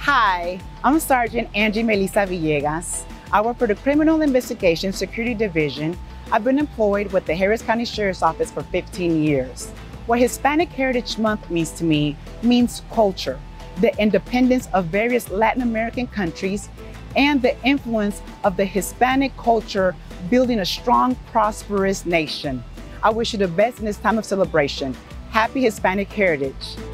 Hi, I'm Sergeant Angie M Villegas. I work for the Criminal Investigation Security Division. I've been employed with the Harris County Sheriff's Office for 15 years. What Hispanic Heritage Month means to me means culture, the independence of various Latin American countries, and the influence of the Hispanic culture building a strong, prosperous nation. I wish you the best in this time of celebration. Happy Hispanic Heritage.